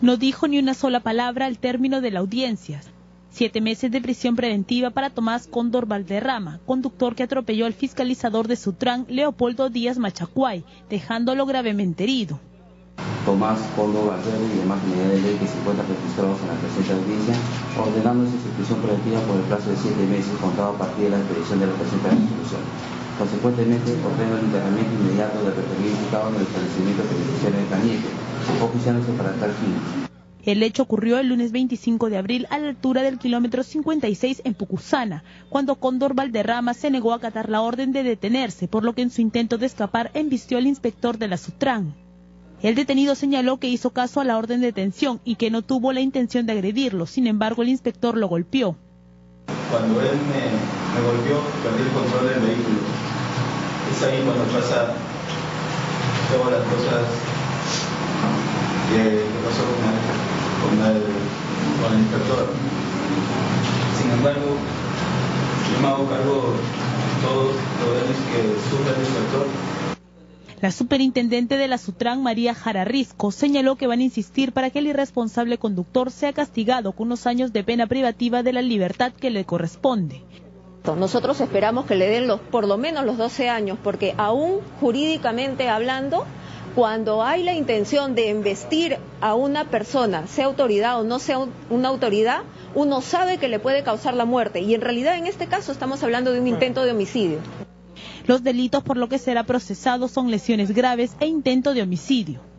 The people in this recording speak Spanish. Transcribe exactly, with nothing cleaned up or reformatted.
No dijo ni una sola palabra al término de la audiencia. Siete meses de prisión preventiva para Tomás Cóndor Valderrama, conductor que atropelló al fiscalizador de Sutran, Leopoldo Díaz Machacuay, dejándolo gravemente herido. Tomás Cóndor Valderrama y demás unidades de ley que se encuentran registrados en la presente audiencia, ordenándose su prisión preventiva por el plazo de siete meses contado a partir de la expedición de la presente resolución. Consecuentemente, ordena el internamiento inmediato del referido imputado en el establecimiento penitenciario de Cañete, oficiándose para tal fin. El hecho ocurrió el lunes veinticinco de abril a la altura del kilómetro cincuenta y seis en Pucusana, cuando Cóndor Valderrama se negó a acatar la orden de detenerse, por lo que en su intento de escapar embistió al inspector de la Sutran. El detenido señaló que hizo caso a la orden de detención y que no tuvo la intención de agredirlo, sin embargo el inspector lo golpeó. Cuando él me, me golpeó, perdí el control del vehículo. Es ahí cuando pasa todas las cosas que, que pasó con el, con, el, con el inspector. Sin embargo, yo me hago cargo de todos los daños que sufre el inspector. La superintendente de la Sutran, María Jararrisco, señaló que van a insistir para que el irresponsable conductor sea castigado con unos años de pena privativa de la libertad que le corresponde. Nosotros esperamos que le den los, por lo menos los doce años, porque aún jurídicamente hablando, cuando hay la intención de embestir a una persona, sea autoridad o no sea una autoridad, uno sabe que le puede causar la muerte. Y en realidad en este caso estamos hablando de un intento de homicidio. Los delitos por lo que será procesado son lesiones graves e intento de homicidio.